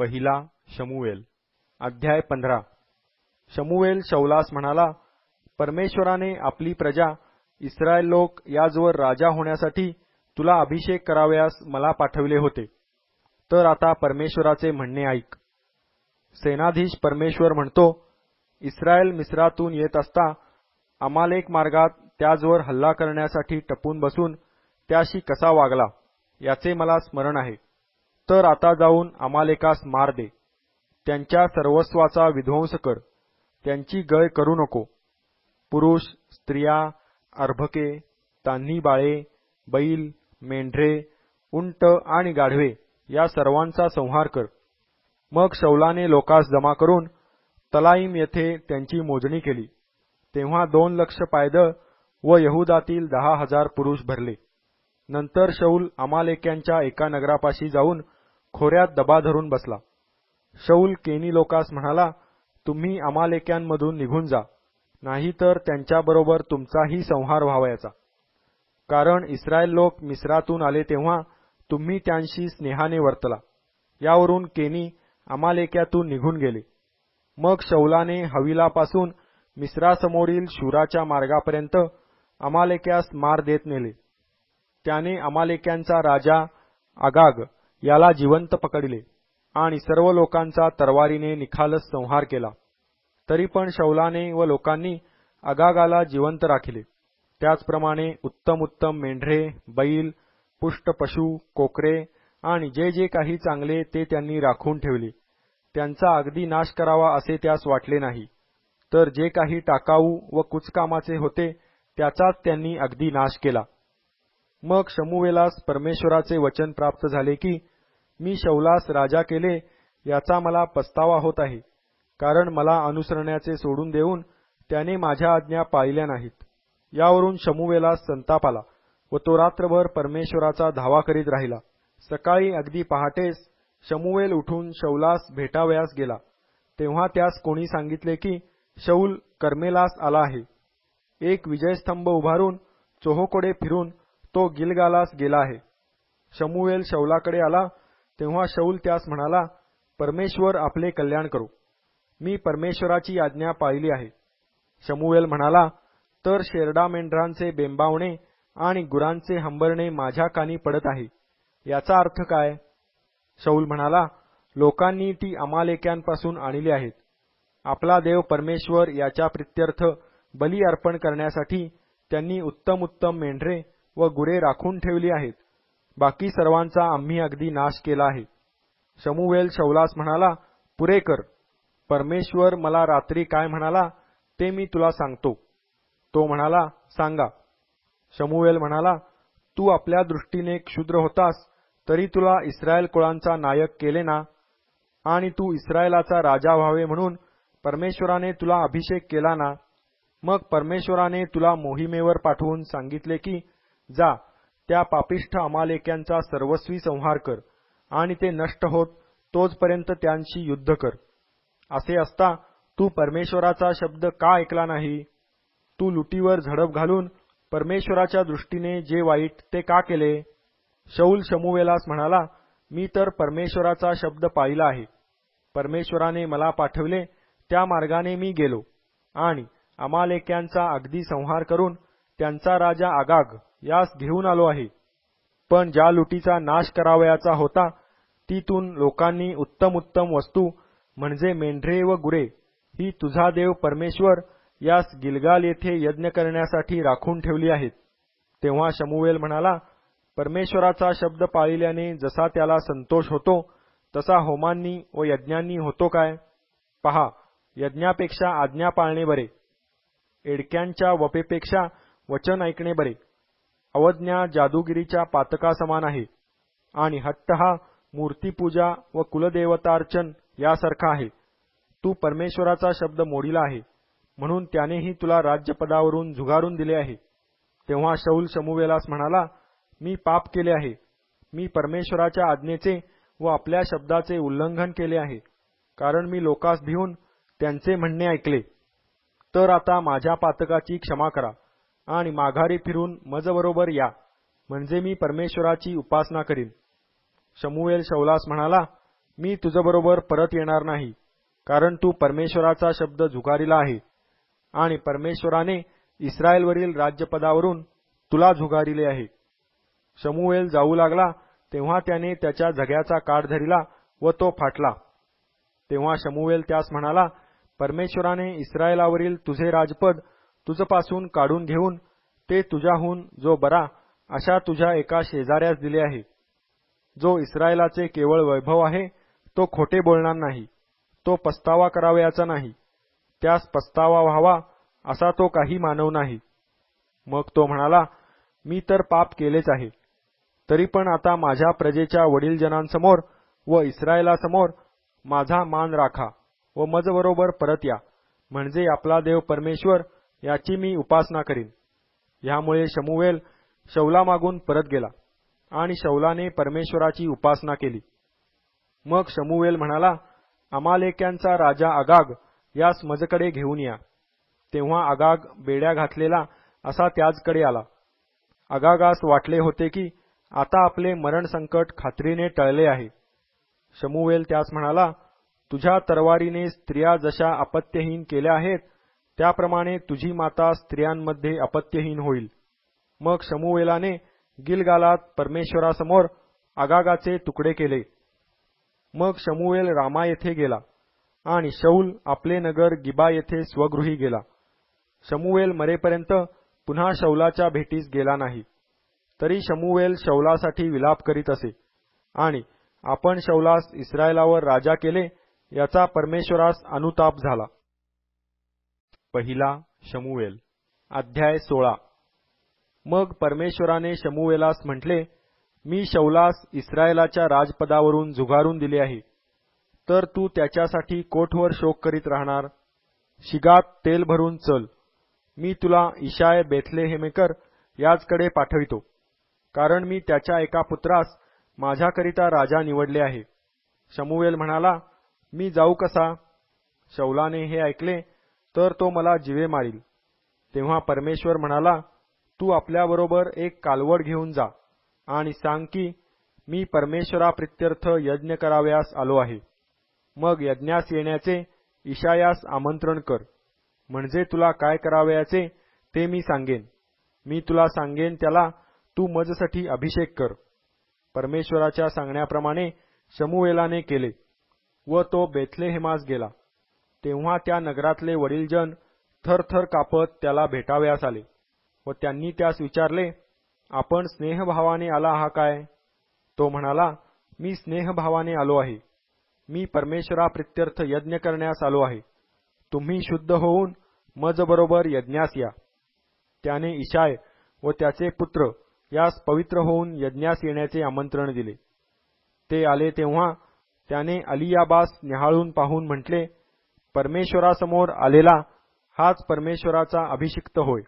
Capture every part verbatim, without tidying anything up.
पहिला शमूएल अध्याय पंधरा। शमूएल शौलास म्हणाला, परमेश्वराने आपली प्रजा इस्रायल लोक याजवर राजा होण्यासाठी तुला अभिषेक करावयास मला पाठविले होते, तर आता परमेश्वराचे म्हणणे ऐक। सेनाधीश परमेश्वर म्हणतो, इस्रायल मिस्रातून येत असता अमालेक मार्गात त्याजवर हल्ला करण्यासाठी टपून बसून त्याशी कसा वागला याचे मला स्मरण आहे। तर आता जाऊन अमालेकास मार दे, त्यांच्या सर्वस्वाचा विध्वंस कर, त्यांची गय करू नको। पुरुष, स्त्रिया, अर्भके, तान्ही बाळे, बैल, मेंढरे, उंट आणि गाढवे या सर्वांचा संहार कर। मग शौलाने लोकास जमा करून तलाईम येथे त्यांची मोजणी केली, तेव्हा दोन लक्ष पायदळ व यहुदातील दहा हजार पुरुष भरले। नंतर शौल अमालेक्यांच्या एका नगरापाशी जाऊन खोऱ्यात दबा धरून बसला। शौल केनी लोकास म्हणाला, तुम्ही अमालेक्यांमधून निघून जा, नाहीतर त्यांच्याबरोबर तुमचाही संहार व्हावयाचा, कारण इस्रायल लोक मिस्रातून आले तेव्हा तुम्ही त्यांशी स्नेहाने वर्तला। यावरून केनी अमालेक्यातून निघून गेले। मग शौलाने हविलापासून मिस्रासमोरील शूराच्या मार्गापर्यंत अमालेक्यास मार देत नेले। त्याने अमालेक्यांचा राजा आगाग याला जिवंत पकडले आणि सर्व लोकांचा तरवारीने निखालस संहार केला। तरी पण शौलाने व लोकांनी आगागाला जिवंत राखिले। त्याचप्रमाणे उत्तम उत्तम मेंढरे, बैल, पुष्ट पशु, कोकरे आणि जे जे काही चांगले ते त्यांनी राखून ठेवले। त्यांचा अगदी नाश करावा असे त्यास वाटले नाही, तर जे काही टाकाऊ व कुचकामाचे होते त्याचाच त्यांनी अगदी नाश केला। मग शमूएलास परमेश्वराचे वचन प्राप्त झाले की, मी शौलास राजा केले याचा मला पस्तावा होत आहे, कारण मला अनुसरण्याचे सोडून देऊन त्याने माझ्या आज्ञा पाळल्या नाहीत। यावरून शमूएलास संताप आला व तो रात्रभर परमेश्वराचा धावा करीत राहिला। सकाळी अगदी पहाटेस शमूएल उठून शौलास भेटावयास गेला, तेव्हा त्यास कोणी सांगितले की शौल कर्मेलास आला आहे। एक विजयस्तंभ उभारून चोहोकडे फिरून तो गिलगालास गेला आहे। शमूएल शौलाकडे आला तेव्हा शौल त्यास म्हणाला, परमेश्वर आपले कल्याण करो, मी परमेश्वराची आज्ञा पाळली आहे। शमूएल म्हणाला, तर शेरडा मेंढरांचे बेंबावणे आणि गुरांचे हंबरणे माझ्या कानी पडत आहे, याचा अर्थ काय? शौल म्हणाला, लोकांनी ती अमालेक्यांपासून आणली आहेत। आपला देव परमेश्वर याच्या प्रित्यर्थ बली अर्पण करण्यासाठी त्यांनी उत्तम उत्तम मेंढरे व गुरे राखून ठेवली आहेत, बाकी सर्वांचा आम्ही अगदी नाश केला आहे। शमूएल शौलास म्हणाला, पुरे कर, परमेश्वर मला रात्री काय म्हणाला ते मी तुला सांगतो। तो म्हणाला, सांगा। शमूएल म्हणाला, तू आपल्या दृष्टीने क्षुद्र होतास तरी तुला इस्रायल कुळांचा नायक केले ना, आणि तू इस्रायलाचा राजा व्हावे म्हणून परमेश्वराने तुला अभिषेक केला ना। मग परमेश्वराने तुला मोहिमेवर पाठवून सांगितले की, जा, त्या पापिष्ठ अमालेक्यांचा सर्वस्वी संहार कर आणि ते नष्ट होत तोचपर्यंत त्यांशी युद्ध कर। असे असता तू परमेश्वराचा शब्द का ऐकला नाही? तू लुटीवर झडप घालून परमेश्वराच्या दृष्टीने जे वाईट ते का केले? शौल शमूएलास म्हणाला, मी तर परमेश्वराचा शब्द पाळला आहे। परमेश्वराने मला पाठवले त्या मार्गाने मी गेलो आणि अमालेक्यांचा अगदी संहार करून त्यांचा राजा आगाग यास घेऊन आलो आहे। पण ज्या लुटीचा नाश करावयाचा होता तीतून लोकांनी उत्तम उत्तम वस्तू म्हणजे मेंढरे व गुरे ही तुझा देव परमेश्वर यास गिलगाल येथे यज्ञ करण्यासाठी राखून ठेवली आहेत। तेव्हा शमूएल म्हणाला, परमेश्वराचा शब्द पाळल्याने जसा त्याला संतोष होतो तसा होमांनी व यज्ञांनी होतो काय? पहा, यज्ञापेक्षा आज्ञा पाळणे बरे, एडक्यांच्या वपेपेक्षा वचन ऐकणे बरे। अवज्ञा जादूगिरीच्या पातकासमान आहे आणि हट्ट हा मूर्तीपूजा व कुलदेवतार्चन यासारखा आहे। तू परमेश्वराचा शब्द मोडीला आहे, म्हणून त्यानेही तुला राज्यपदावरून झुगारून दिले आहे। तेव्हा शौल शमूएलास म्हणाला, मी पाप केले आहे, मी परमेश्वराच्या आज्ञेचे व आपल्या शब्दाचे उल्लंघन केले आहे, कारण मी लोकास भिवून त्यांचे म्हणणे ऐकले। तर आता माझ्या पातकाची क्षमा करा आणि माघारी फिरून मजबरोबर या, म्हणजे मी परमेश्वराची उपासना करीन। शमूएल शौलास म्हणाला, मी तुझ्याबरोबर परत येणार नाही, कारण तू परमेश्वराचा शब्द झुगारीला आहे आणि परमेश्वराने इस्रायेलवरील राज्यपदावरून तुला झुगारिले आहे. शमूएल जाऊ लागला तेव्हा त्याने त्याच्या झग्याचा काठ धरिला व तो फाटला. तेव्हा शमूएल त्यास म्हणाला, परमेश्वराने इस्रायेलावरील तुझे राजपद तुझपासून काढून घेऊन ते तुझ्याहून जो बरा अशा तुझ्या एका शेजाऱ्यास दिले आहे, जो इस्रायेलाचे केवळ वैभव आहे, तो खोटे बोलणार नाही, तो पस्तावा करावयाचा नाही, त्यास पस्तावा व्हावा असा तो काही मानव नाही. मग तो म्हणाला, मी तर पाप केलेच आहे, तरी पण आता माझ्या प्रजेच्या वडीलजनांसमोर व इस्रायेलासमोर माझा मान राखा व मजबरोबर परत या, म्हणजे आपला देव परमेश्वर याची मी उपासना करीन. ह्यामुळे शमूएल शौलामागून परत गेला आणि शौलाने परमेश्वराची उपासना केली. मग शमूएल म्हणाला, अमालेक्यांचा राजा अगाग यास मजकडे घेऊन या. तेव्हा अगाग बेड्या घातलेला असा त्याचकडे आला. अगागास वाटले होते की आता आपले मरण संकट खात्रीने टळले आहे. शमूएल त्यास म्हणाला, तुझ्या तरवारीने स्त्रिया जशा अपत्यहीन केल्या आहेत, त्याप्रमाणे तुझी माता स्त्रियांमध्ये अपत्यहीन होईल. मग शमूएलाने गिलगालात परमेश्वरासमोर अगागाचे तुकडे केले. मग शमूएल रामा येथे गेला आणि शौल आपले नगर गिबा येथे स्वगृही गेला. शमूएल मरेपर्यंत पुन्हा शौलाच्या भेटीस गेला नाही. तरी शमूएल शौलासाठी विलाप करीत असे आणि आपण शौलास इस्रायेलावर राजा केले याचा परमेश्वरास अनुताप झाला. पहिला शमूएल अध्याय सोळा. मग परमेश्वराने शमूएलास म्हटले, मी शौलास इस्रायेलाच्या राजपदावरून झुगारून दिले आहे, तर तू त्याच्यासाठी कोठवर शोक करीत राहणार? शिगात तेल भरून चल. मी तुला इशाय बेथलेहेमेकर याचकडे पाठवितो, कारण मी त्याच्या एका पुत्रास माझ्याकरिता राजा निवडले आहे. शमूएल म्हणाला, मी जाऊ कसा? शौलाने हे ऐकले तर तो मला जीवे मारील. तेव्हा परमेश्वर म्हणाला, तू आपल्याबरोबर एक कालवड घेऊन जा आणि सांग की मी परमेश्वराप्रित्यर्थ यज्ञ करावयास आलो आहे. मग यज्ञास येण्याचे इशायास आमंत्रण कर, म्हणजे तुला काय करावयाचे ते मी सांगेन. मी तुला सांगेन त्याला तू मजसाठी अभिषेक कर. परमेश्वराच्या सांगण्याप्रमाणे शमूएलाने केले व तो बेथलेहेमास गेला. तेव्हा त्या नगरातले वडीलजन थरथर कापत त्याला भेटावयास आले व त्यांनी त्यास विचारले, आपण स्नेहभावाने आला आहा काय? तो म्हणाला, मी स्नेहभावाने आलो आहे. मी परमेश्वराप्रित्यर्थ यज्ञ करण्यास आलो आहे. तुम्ही शुद्ध होऊन मजबरोबर यज्ञास या. त्याने इशाय व त्याचे पुत्र यास पवित्र होऊन यज्ञास येण्याचे आमंत्रण दिले. ते आले तेव्हा त्याने अलियाबास न्याहाळून पाहून म्हटले, परमेश्वरासमोर आलेला हाच परमेश्वराचा अभिषिक्त होय.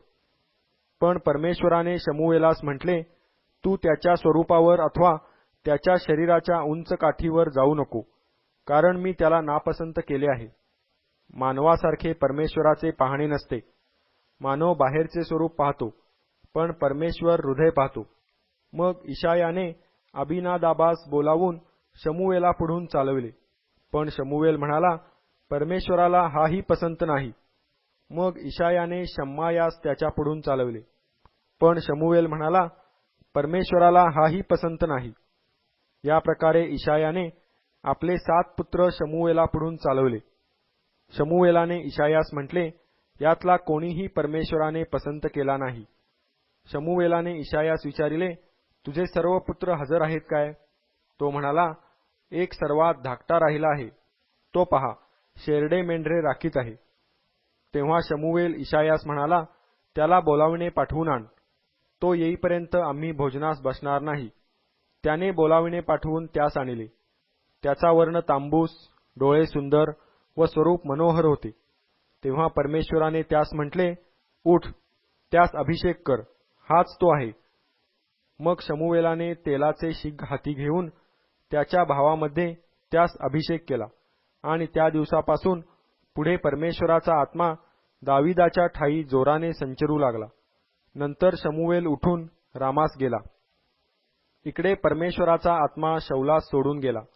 पण परमेश्वराने शमूएलास म्हटले, तू त्याच्या स्वरूपावर अथवा त्याच्या शरीराच्या उंच काठीवर जाऊ नको, कारण मी त्याला नापसंत केले आहे. मानवासारखे परमेश्वराचे पाहणे नसते. मानव बाहेरचे स्वरूप पाहतो, पण परमेश्वर हृदय पाहतो. मग इशायाने अबिनादाबास बोलावून शमूएला पुढून चालविले. पण शमूएल म्हणाला, परमेश्वराला हाही पसंत नाही. मग इशायाने शम्मायास त्याच्या पुढून चालविले. पण शमूएल म्हणाला, परमेश्वराला हाही पसंत नाही. या प्रकारे इशायाने आपले सात पुत्र शमूएला पुढून चालवले. शमूएलाने इशायास म्हटले, यातला कोणीही परमेश्वराने पसंत केला नाही. शमूएलाने इशायास विचारिले, तुझे सर्व पुत्र हजर आहेत काय? तो म्हणाला, एक सर्वात धाकटा राहिला आहे, तो पहा, शेरडे मेंढरे राखीत आहे. तेव्हा शमूएल इशायास म्हणाला, त्याला बोलावणे पाठवून आण. तो येईपर्यंत आम्ही भोजनास बसणार नाही. त्याने बोलाविणे पाठवून त्यास आणले. त्याचा वर्ण तांबूस, डोळे सुंदर व स्वरूप मनोहर होते. तेव्हा परमेश्वराने त्यास म्हटले, उठ, त्यास अभिषेक कर, हाच तो आहे. मग शमूएलाने तेलाचे शिग हाती घेऊन त्याच्या भावामध्ये त्यास अभिषेक केला आणि त्या दिवसापासून पुढे परमेश्वराचा आत्मा दाविदाच्या ठायी जोराने संचरू लागला. नंतर शमूएल उठून रामास गेला. इकडे परमेश्वराचा आत्मा शौलास सोडून गेला.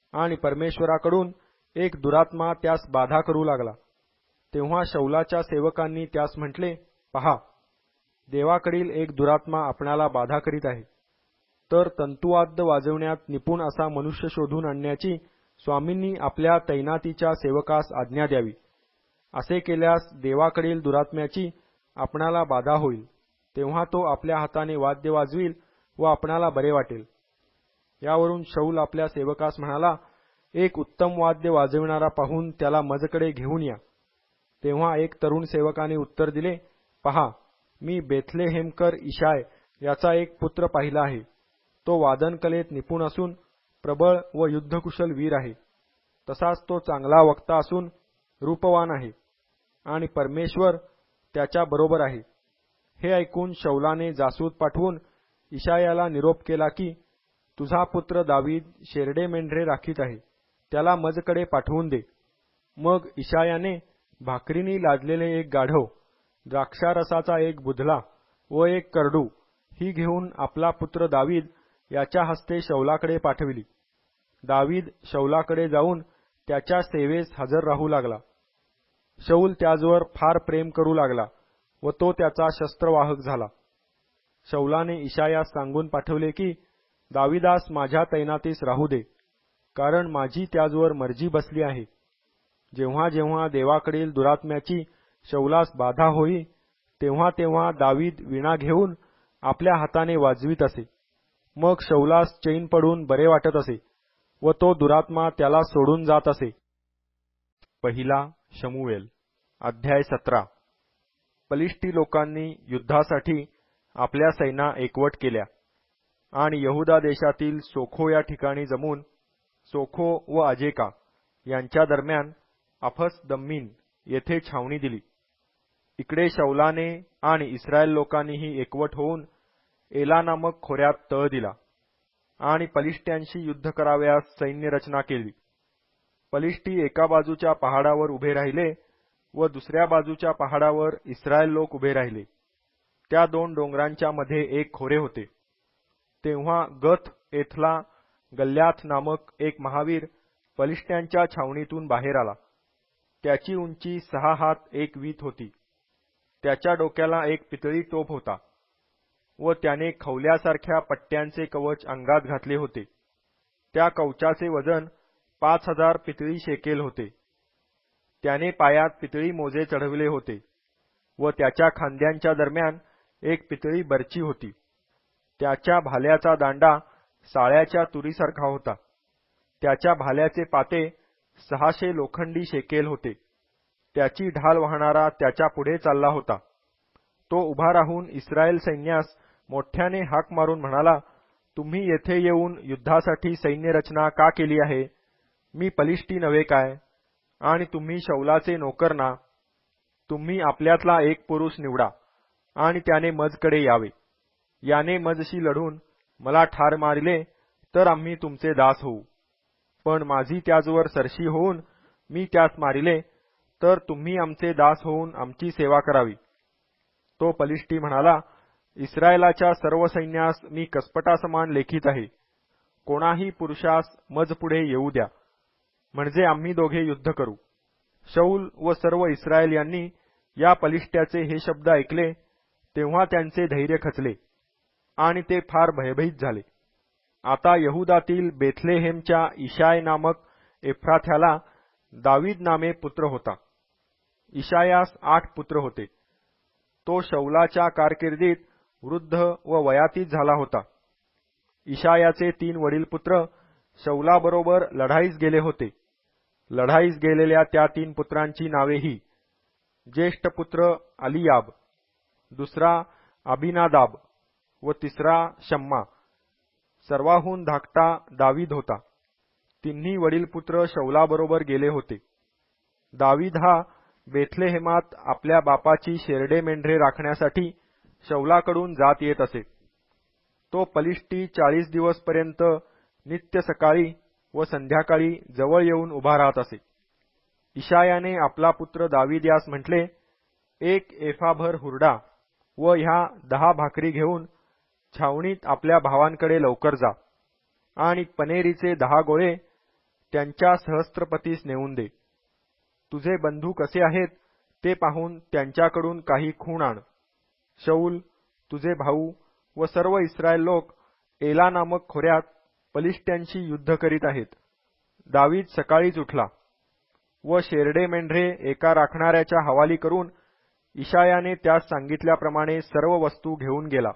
आणि परमेश्वराकडून एक दुरात्मा त्यास बाधा करू लागला. तेव्हा शौलाच्या सेवकांनी त्यास म्हटले, पहा, देवाकडील एक दुरात्मा आपणाला बाधा करीत आहे. तर तंतुवाद्य वाजविण्यात निपुण असा मनुष्य शोधून आणण्याची स्वामींनी आपल्या तैनातीच्या सेवकास आज्ञा द्यावी. असे केल्यास देवाकडील दुरात्म्याची आपणाला बाधा होईल. तेव्हा तो आपल्या हाताने वाद्य वाजवील व आपणाला बरे वाटेल. यावरून शौल आपल्या सेवकास म्हणाला, एक उत्तम वाद्य वाजविणारा पाहून त्याला मजकडे घेऊन या. तेव्हा एक तरुण सेवकाने उत्तर दिले, पहा, मी बेथलेहेमकर इशाय याचा एक पुत्र पाहिला आहे. तो वादनकलेत निपुण असून प्रबळ व युद्धकुशल वीर आहे. तसाच तो चांगला वक्ता असून रूपवान आहे आणि परमेश्वर त्याच्या बरोबर आहे. हे ऐकून शौलाने जासूद पाठवून इशायाला निरोप केला की, तुझा पुत्र दावीद शेरडे मेंढरे राखीत आहे, त्याला मजकडे पाठवून दे. मग इशायाने भाकरीनी लादलेले एक गाढव, द्राक्षारसाचा एक बुधला व एक करडू ही घेऊन आपला पुत्र दावीद याच्या हस्ते शौलाकडे पाठविली. दावीद शौलाकडे जाऊन त्याच्या सेवेस हजर राहू लागला. शौल त्याजवर फार प्रेम करू लागला व तो त्याचा शस्त्रवाहक झाला. शौलाने इशायास सांगून पाठवले की, दाविदास माझ्या तैनातीस राहू दे, कारण माझी त्याजवर मर्जी बसली आहे. जेव्हा जेव्हा देवाकडील दुरात्म्याची शौलास बाधा होई, तेव्हा तेव्हा दावीद वीणा घेऊन आपल्या हाताने वाजवीत असे. मग शौलास चैन पडून बरे वाटत असे व तो दुरात्मा त्याला सोडून जात असे. पहिला शमूएल अध्याय सतरा. पलिष्टी लोकांनी युद्धासाठी आपल्या सैना एकवट केल्या आणि यहुदा देशातील सोखो या ठिकाणी जमून सोखो व अजेका यांच्या दरम्यान अफस दम्मीन येथे छावणी दिली. इकडे शौलाने आणि इस्रायल लोकांनीही एकवट होऊन एला नामक खोऱ्यात तळ दिला आणि पलिष्ट्यांशी युद्ध करावयास सैन्य रचना केली. पलिष्टी एका बाजूच्या पहाडावर उभे राहिले व दुसऱ्या बाजूच्या पहाडावर इस्रायल लोक उभे राहिले. त्या दोन डोंगरांच्या मध्ये एक खोरे होते. तेव्हा गथ एथला गल्ल्याथ नामक एक महावीर पलिष्ट्यांच्या छावणीतून बाहेर आला. त्याची उंची सहा हात एक वीत होती. त्याच्या डोक्याला एक पितळी टोप होता व त्याने खवल्यासारख्या पट्ट्यांचे कवच अंगात घातले होते. त्या कवचाचे वजन पाच हजार पितळी शेकेल होते. त्याने पायात पितळी मोजे चढविले होते व त्याच्या खांद्यांच्या दरम्यान एक पितळी बरची होती. त्याच्या भाल्याचा दांडा साळ्याच्या तुरीसारखा होता. त्याच्या भाल्याचे पाते सहाशे लोखंडी शेकेल होते. त्याची ढाल वाहणारा त्याच्या पुढे चालला होता. तो उभा राहून इस्रायल सैन्यास मोठ्याने हाक मारून म्हणाला, तुम्ही येथे येऊन युद्धासाठी सैन्य रचना का केली आहे? मी पलिष्टी नव्हे काय? आणि तुम्ही शौलाचे नोकर ना? तुम्ही आपल्यातला एक पुरुष निवडा आणि त्याने मजकडे यावे. याने मजशी लढून मला ठार मारिले तर आम्ही तुमचे दास होऊ. पण माझी त्याजवर सरशी होऊन मी त्यास मारिले तर तुम्ही आमचे दास होऊन आमची सेवा करावी. तो पलिष्टी म्हणाला, इस्रायलाच्या सर्व सैन्यास मी कसपटासमान लेखीत आहे. कोणाही पुरुषास मज पुढे येऊ द्या, म्हणजे आम्ही दोघे युद्ध करू. शौल व सर्व इस्रायल यांनी या पलिष्ट्याचे हे शब्द ऐकले तेव्हा त्यांचे धैर्य खचले आणि ते फार भयभीत झाले. आता यहुदातील बेथलेहेमच्या इशाय नामक एफ्राथ्याला दावीद नामे पुत्र होता. इशायास आठ पुत्र होते. तो शौलाच्या कारकिर्दीत वृद्ध व वयातीत झाला होता. इशायाचे तीन वडील पुत्र शौलाबरोबर लढाईस गेले होते. लढाईस गेलेल्या त्या तीन पुत्रांची नावे ही: ज्येष्ठ पुत्र अलियाब, दुसरा अबिनादाब व तिसरा शम्मा. सर्वाहून धाकटा दावीद होता. तिन्ही वडील पुत्र शौलाबरोबर गेले होते. दावीद हा बेथलेहेमात आपल्या बापाची शेरडे मेंढरे राखण्यासाठी शौलाकडून जात येत असे. तो पलिष्टी चाळीस दिवसपर्यंत नित्य सकाळी व संध्याकाळी जवळ येऊन उभा राहत असे. इशायाने आपला पुत्र दावीद यास म्हटले, एक एफाभर हुरडा व ह्या दहा भाकरी घेऊन छावणीत आपल्या भावांकडे लवकर जा आणि पनेरीचे दहा गोळे त्यांच्या सहस्त्रपतीस नेऊन दे. तुझे बंधू कसे आहेत ते पाहून त्यांच्याकडून काही खूण आण. शौल, तुझे भाऊ व सर्व इस्रायल लोक एला नामक खोऱ्यात पलिष्ट्यांशी युद्ध करीत आहेत. दावीद सकाळीच उठला व शेरडे मेंढरे एका राखणाऱ्याच्या हवाली करून इशायाने त्यास सांगितल्याप्रमाणे सर्व वस्तू घेऊन गेला.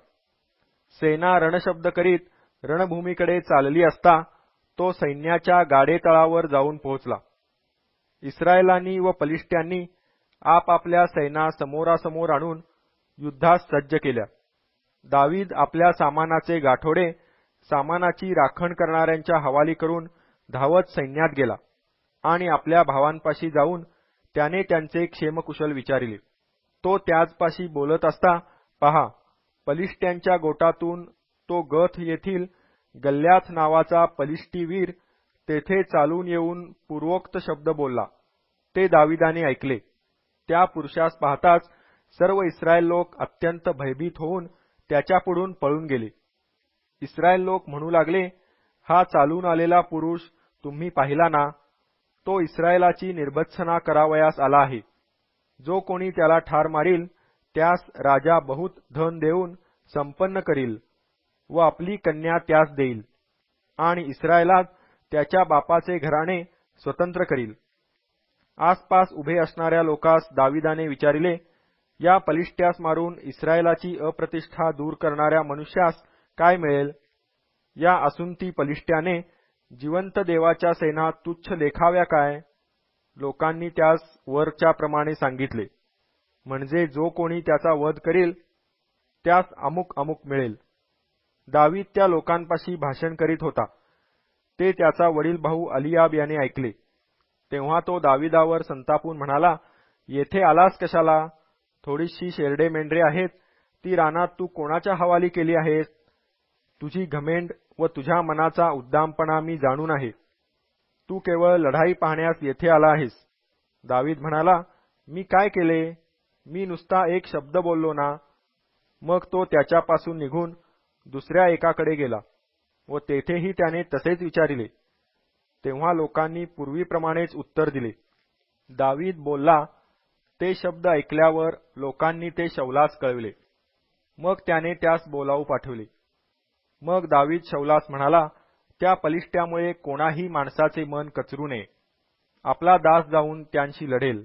सेना रणशब्द करीत रणभूमीकडे चालली असता तो सैन्याच्या गाडेतळावर जाऊन पोहोचला. इस्रायलांनी व पलिष्ट्यांनी आपापल्या सैना समोरासमोर आणून युद्धास सज्ज केल्या. दावीद आपल्या सामानाचे गाठोडे सामानाची राखण करणाऱ्यांच्या हवाली करून धावत सैन्यात गेला आणि आपल्या भावांपाशी जाऊन त्याने त्यांचे क्षेमकुशल विचारिले. तो त्याचपाशी बोलत असता पहा, पलिष्ट्यांच्या गोटातून तो गथ येथील गल्ल्याथ नावाचा पलिष्टी वीर तेथे चालून येऊन पूर्वोक्त शब्द बोलला. ते दाविदाने ऐकले. त्या पुरुषास पाहताच सर्व इस्रायल लोक अत्यंत भयभीत होऊन त्याच्यापुढून पळून गेले. इस्रायल लोक म्हणू लागले, हा चालून आलेला पुरुष तुम्ही पाहिला ना? तो इस्रायलाची निर्भत्सना करावयास आला आहे. जो कोणी त्याला ठार मारील त्यास राजा बहुत धन देऊन संपन्न करील व आपली कन्या त्यास देईल आणि इस्रायलात त्याच्या बापाचे घराणे स्वतंत्र करील. आसपास उभे असणाऱ्या लोकास दाविदाने विचारिले, या पलिष्ट्यास मारून इस्रायलाची अप्रतिष्ठा दूर करणाऱ्या मनुष्यास काय मिळेल? या असुंती पलिष्ट्याने जिवंत देवाच्या सेना तुच्छ लेखाव्या काय? लोकांनी त्यास वरच्या प्रमाणे सांगितले, म्हणजे जो कोणी त्याचा वध करील त्यास अमुक अमुक मिळेल. दावीद त्या लोकांपाशी भाषण करीत होता. ते त्याचा वडील भाऊ अलियाब याने ऐकले. तेव्हा तो दाविदावर संतापून म्हणाला, येथे आलास कशाला? थोडीशी शेरडे मेंढरे आहेत, ती रानात तू कोणाच्या हवाली केली आहेस? तुझी घमेंड व तुझ्या मनाचा उद्दामपणा मी जाणून आहे. तू केवळ लढाई पाहण्यास येथे आला आहेस. दावीद म्हणाला, मी काय केले? मी नुसता एक शब्द बोललो ना? मग तो त्याच्यापासून निघून दुसऱ्या एकाकडे गेला व तेथेही त्याने तसेच विचारिले. तेव्हा लोकांनी पूर्वीप्रमाणेच उत्तर दिले. दावीद बोलला ते शब्द ऐकल्यावर लोकांनी ते शौलास कळविले. मग त्याने त्यास बोलावू पाठवले. मग दावीद शौलास म्हणाला, त्या पलिष्ट्यामुळे कोणाही माणसाचे मन कचरू नये. आपला दास जाऊन त्यांशी लढेल.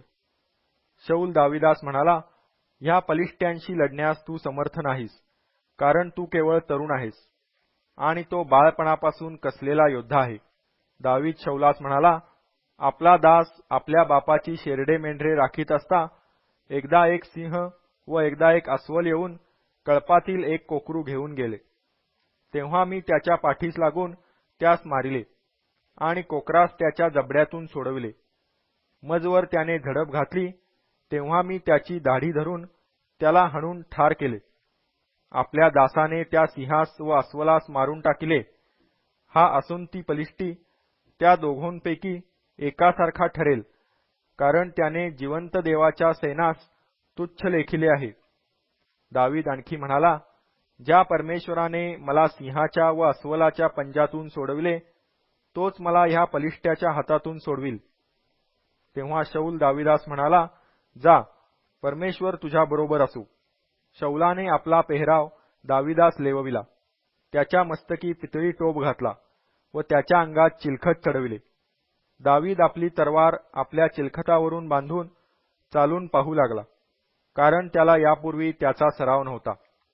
शौल दाविदास म्हणाला, ह्या पलिष्ट्यांशी लढण्यास तू समर्थ नाहीस, कारण तू केवळ तरुण आहेस आणि तो बाळपणापासून कसलेला योद्धा आहे. दावीद शौलास म्हणाला, आपला दास आपल्या बापाची शेरडे मेंढरे राखीत असता एकदा एक सिंह व एकदा एक अस्वल येऊन कळपातील एक कोकरू घेऊन गेले. तेव्हा मी त्याच्या पाठीस लागून त्यास मारिले आणि कोकरास त्याच्या जबड्यातून सोडविले. मजवर त्याने झडप घातली तेव्हा मी त्याची दाढी धरून त्याला हाणून ठार केले. आपल्या दासाने त्या सिंहास व अस्वलास मारून टाकिले. हा असुंती पलिष्टी त्या दोघांपैकी एकासारखा ठरेल, कारण त्याने जिवंत देवाच्या सेनास तुच्छ लेखिले आहे. दावीद आणखी म्हणाला, ज्या परमेश्वराने मला सिंहाच्या व अस्वलाच्या पंजातून सोडविले तोच मला ह्या पलिष्ट्याच्या हातातून सोडविल. तेव्हा शौल दाविदास म्हणाला, जा, परमेश्वर तुझ्याबरोबर असू. शौलाने आपला पेहराव दाविदास लेवविला, त्याच्या मस्तकी पितळी टोप घातला व त्याच्या अंगात चिलखत चढविले. दावीद आपली तरवार आपल्या चिलखतावरून बांधून चालून पाहू लागला, कारण त्याला यापूर्वी त्याचा सराव नव्हता.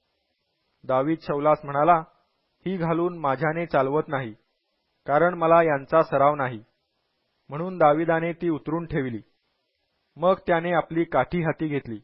दावीद शौलास म्हणाला, ही घालून माझ्याने चालवत नाही, कारण मला यांचा सराव नाही. म्हणून दाविदाने ती उतरून ठेवली. मग त्याने आपली काठी हाती घेतली.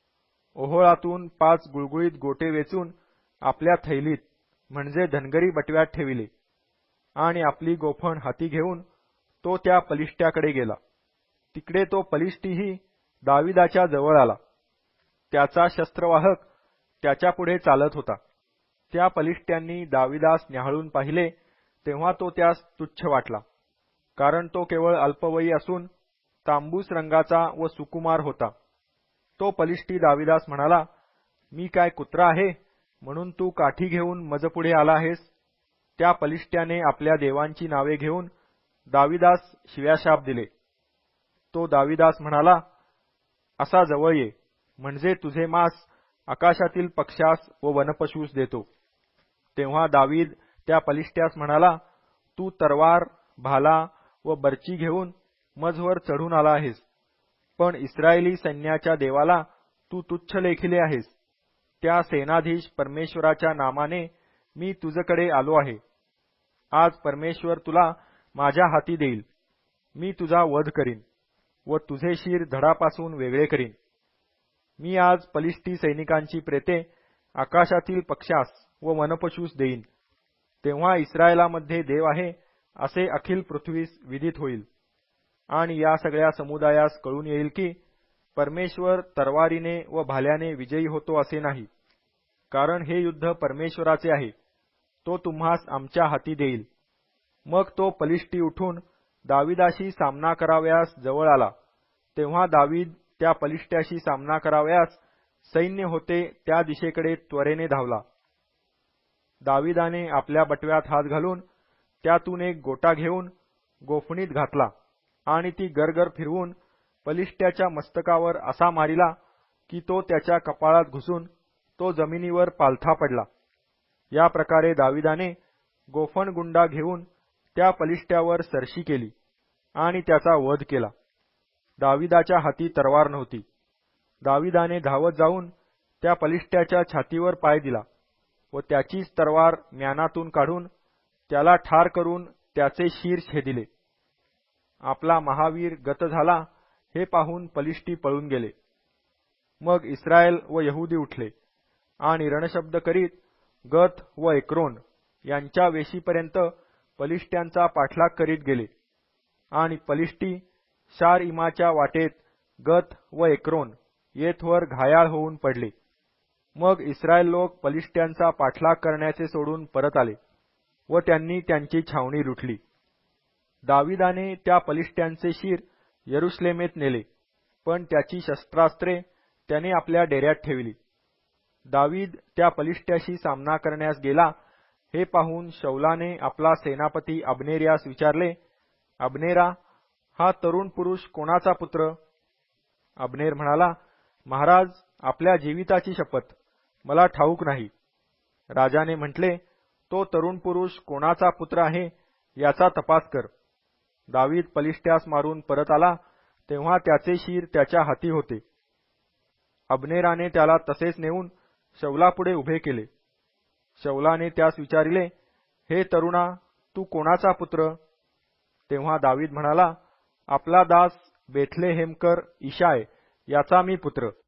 ओहोळातून पाच गुळगुळीत गोटे वेचून आपल्या थैलीत म्हणजे धनगरी बटव्यात ठेविले आणि आपली गोफण हाती घेऊन तो त्या पलिष्ट्याकडे गेला. तिकडे तो पलिष्टीही दाविदाच्या जवळ आला. त्याचा शस्त्रवाहक त्याच्यापुढे चालत होता. त्या पलिष्ट्यांनी दाविदास न्याहाळून पाहिले तेव्हा तो त्यास तुच्छ वाटला, कारण तो केवळ अल्पवयी असून तांबूस रंगाचा व सुकुमार होता. तो पलिष्टी दाविदास म्हणाला, मी काय कुत्रा आहे म्हणून तू काठी घेऊन मजपुढे आला आहेस? त्या पलिष्ट्याने आपल्या देवांची नावे घेऊन दाविदास शिव्याशाप दिले. तो दाविदास म्हणाला, असा जवळ ये, म्हणजे तुझे मांस आकाशातील पक्ष्यास व वनपशूस देतो. तेव्हा दावीद त्या पलिष्ट्यास म्हणाला, तू तरवार, भाला व बर्ची घेऊन मजवर चढून आला आहेस, पण इस्रायली सैन्याच्या देवाला तू तुच्छ लेखिले आहेस. त्या सेनाधीश परमेश्वराच्या नामाने मी तुझ्याकडे आलो आहे. आज परमेश्वर तुला माझ्या हाती देईल. मी तुझा वध करीन व तुझे शिर धडापासून वेगळे करीन. मी आज पलिष्टी सैनिकांची प्रेते आकाशातील पक्ष्यास व वनपशूस देईन. तेव्हा इस्रायलामध्ये देव आहे असे अखिल पृथ्वीस विदित होईल, आणि या सगळ्या समुदायास कळून येईल की परमेश्वर तरवारीने व भाल्याने विजयी होतो असे नाही, कारण हे युद्ध परमेश्वराचे आहे. तो तुम्हास आमच्या हाती देईल. मग तो पलिष्टी उठून दाविदाशी सामना करावयास जवळ आला. तेव्हा दावीद त्या पलिष्ट्याशी सामना करावयास सैन्य होते त्या दिशेकडे त्वरेने धावला. दाविदाने आपल्या बटव्यात हात घालून त्यातून एक गोटा घेऊन गोफणीत घातला आणि ती गरगर फिरवून पलिष्ट्याच्या मस्तकावर असा मारिला की तो त्याच्या कपाळात घुसून तो जमिनीवर पालथा पडला. या प्रकारे दाविदाने गोफण गुंडा घेऊन त्या पलिष्ट्यावर सरशी केली आणि त्याचा वध केला. दाविदाच्या हाती तरवार नव्हती. दाविदाने धावत जाऊन त्या पलिष्ट्याच्या छातीवर पाय दिला व त्याचीच तरवार म्यानातून काढून त्याला ठार करून त्याचे शीर छेदिले. आपला महावीर गत झाला हे पाहून पलिष्टी पळून गेले. मग इस्रायल व यहुदी उठले आणि रणशब्द करीत गत व एक्रोन यांच्या वेशीपर्यंत पलिष्ट्यांचा पाठलाग करीत गेले, आणि पलिष्टी शार इमाच्या वाटेत गत व एक्रोन येथवर घायाळ होऊन पडले. मग इस्रायल लोक पलिष्ट्यांचा पाठलाग करण्याचे सोडून परत आले व त्यांनी त्यांची छावणी लुटली. दाविदाने त्या पलिष्ट्यांचे शीर यरुश्लेमेत नेले, पण त्याची शस्त्रास्त्रे त्याने आपल्या डेऱ्यात ठेवली. दावीद त्या पलिष्ट्याशी सामना करण्यास गेला हे पाहून शौलाने आपला सेनापती अब्नेर यास विचारले, अब्नेरा, हा तरुण पुरुष कोणाचा पुत्र? अब्नेर म्हणाला, महाराज, आपल्या जीविताची शपथ, मला ठाऊक नाही. राजाने म्हटले, तो तरुण पुरुष कोणाचा पुत्र आहे याचा तपास कर. दावीद पलिष्ट्यास मारून परत आला तेव्हा त्याचे शीर त्याच्या हाती होते. अब्नेराने त्याला तसेच नेऊन शौलापुढे उभे केले. शौलाने त्यास विचारिले, हे तरुणा, तू कोणाचा पुत्र? तेव्हा दावीद म्हणाला, आपला दास बेथलेहेमकर इशाय याचा मी पुत्र.